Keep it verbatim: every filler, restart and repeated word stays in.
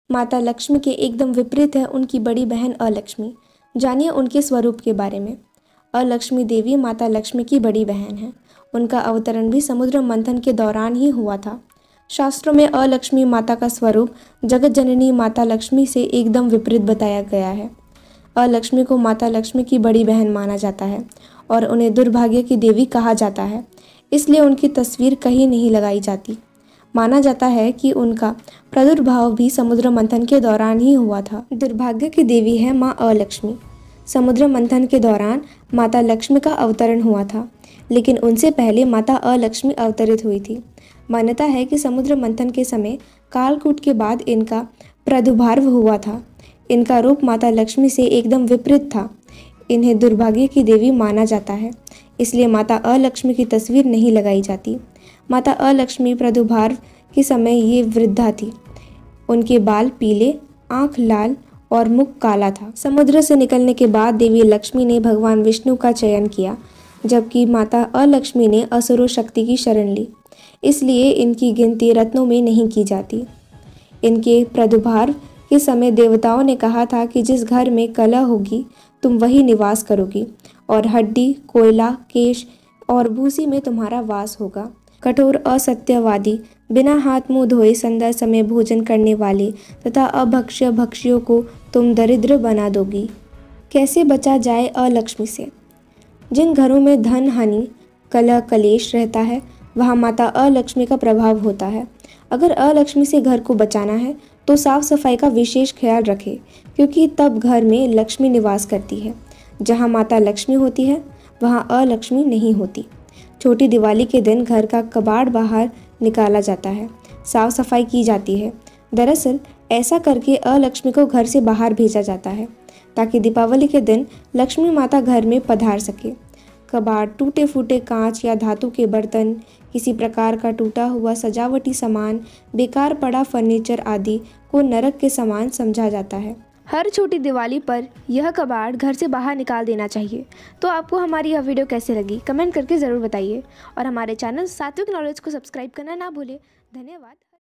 माता लक्ष्मी के एकदम विपरीत है उनकी बड़ी बहन अलक्ष्मी। जानिए उनके स्वरूप के बारे में। अलक्ष्मी देवी माता लक्ष्मी की बड़ी बहन है। उनका अवतरण भी समुद्र मंथन के दौरान ही हुआ था। शास्त्रों में अलक्ष्मी माता का स्वरूप जगत जननी माता लक्ष्मी से एकदम विपरीत बताया गया है। अलक्ष्मी को माता लक्ष्मी की बड़ी बहन माना जाता है और उन्हें दुर्भाग्य की देवी कहा जाता है, इसलिए उनकी तस्वीर कहीं नहीं लगाई जाती। माना जाता है कि उनका प्रादुर्भाव भी समुद्र मंथन के दौरान ही हुआ था। दुर्भाग्य की देवी है माँ अलक्ष्मी। समुद्र मंथन के दौरान माता लक्ष्मी का अवतरण हुआ था, लेकिन उनसे पहले माता अलक्ष्मी अवतरित हुई थी। मान्यता है कि समुद्र मंथन के समय कालकूट के बाद इनका प्रादुर्भाव हुआ था। इनका रूप माता लक्ष्मी से एकदम विपरीत था। इन्हें दुर्भाग्य की देवी माना जाता है, इसलिए माता अलक्ष्मी की तस्वीर नहीं लगाई जाती। माता अलक्ष्मी प्रादुर्भाव के समय ये वृद्धा थी। उनके बाल पीले, आंख लाल और मुख काला था। समुद्र से निकलने के बाद देवी लक्ष्मी ने भगवान विष्णु का चयन किया, जबकि माता अलक्ष्मी ने असुर शक्ति की शरण ली, इसलिए इनकी गिनती रत्नों में नहीं की जाती। इनके प्रादुर्भाव के समय देवताओं ने कहा था कि जिस घर में कला होगी तुम वही निवास करोगी, और हड्डी, कोयला, केश और भूसी में तुम्हारा वास होगा। कठोर असत्यवादी, बिना हाथ मुंह धोए संध्या समय भोजन करने वाले तथा अभक्ष्य भक्षियों को तुम दरिद्र बना दोगी। कैसे बचा जाए अलक्ष्मी से? जिन घरों में धन हानि, कलह कलेश रहता है, वहाँ माता अलक्ष्मी का प्रभाव होता है। अगर अलक्ष्मी से घर को बचाना है तो साफ सफाई का विशेष ख्याल रखें, क्योंकि तब घर में लक्ष्मी निवास करती है। जहाँ माता लक्ष्मी होती है वहाँ अलक्ष्मी नहीं होती। छोटी दिवाली के दिन घर का कबाड़ बाहर निकाला जाता है, साफ सफाई की जाती है। दरअसल ऐसा करके अलक्ष्मी को घर से बाहर भेजा जाता है, ताकि दीपावली के दिन लक्ष्मी माता घर में पधार सके। कबाड़, टूटे फूटे कांच या धातु के बर्तन, किसी प्रकार का टूटा हुआ सजावटी सामान, बेकार पड़ा फर्नीचर आदि को नरक के समान समझा जाता है। हर छोटी दिवाली पर यह कबाड़ घर से बाहर निकाल देना चाहिए। तो आपको हमारी यह वीडियो कैसे लगी कमेंट करके ज़रूर बताइए, और हमारे चैनल सात्विक नॉलेज को सब्सक्राइब करना ना भूलें। धन्यवाद।